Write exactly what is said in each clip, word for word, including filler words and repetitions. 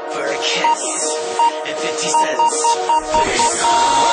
for a kiss and fifty cents for your soul.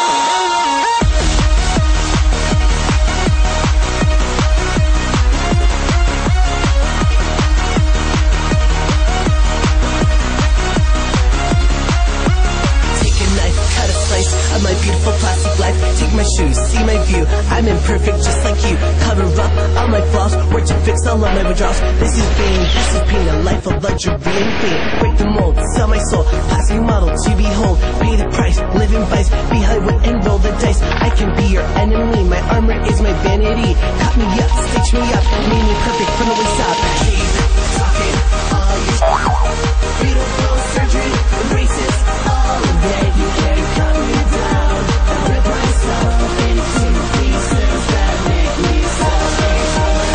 Of my beautiful plastic life, take my shoes, see my view. I'm imperfect just like you. Cover up all my flaws, work to fix all of my withdrawals. This is pain, this is pain, a life of luxury and fame. Break the mold, sell my soul, plastic model to behold. Pay the price, live in vice, be Hollywood and roll the dice. I can be your enemy, my armor is my vanity. Cut me up, stitch me up, made me perfect from the waist up. Keep talking all your beautiful surgery, embraces all of that. You can't cut me down and rip myself into pieces that make me selfish.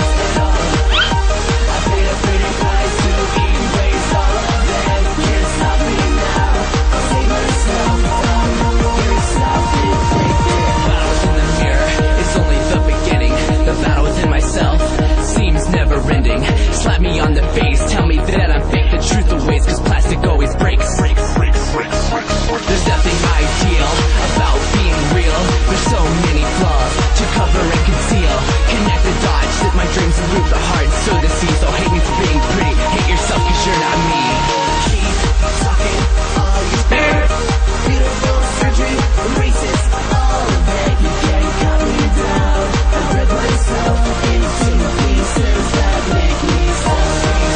I paid a pretty price to erase all of that. Can't stop me now, I'll save myself from your self-inflicted. Battles in the mirror, it's only the beginning. The battle within myself seems never ending. Slap me on the face, tell me that I'm fake. The truth awaits, cause plastic always breaks. There's nothing ideal about being real. There's so many flaws to cover and conceal. Connect the dots, slip my dreams and root the heart. Sow the seeds, so hate me for being pretty. Hate yourself cause you're not me. Keep talking all your beautiful surgery, embraces all of that. You can't cut me down and rip myself into pieces that make me selfish.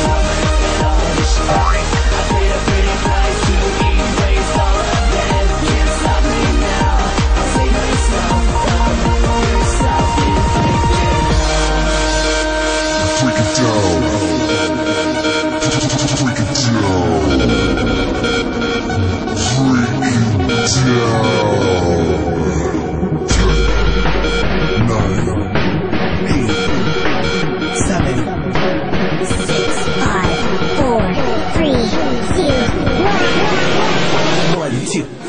I paid a pretty price to erase all of that. Can't stop me now, I'll save myself from your self-inflicted. Freak it down. Freak it down. Freak it down. Ten, nine, eight, seven, Six, five, four, three, two, one. one, two.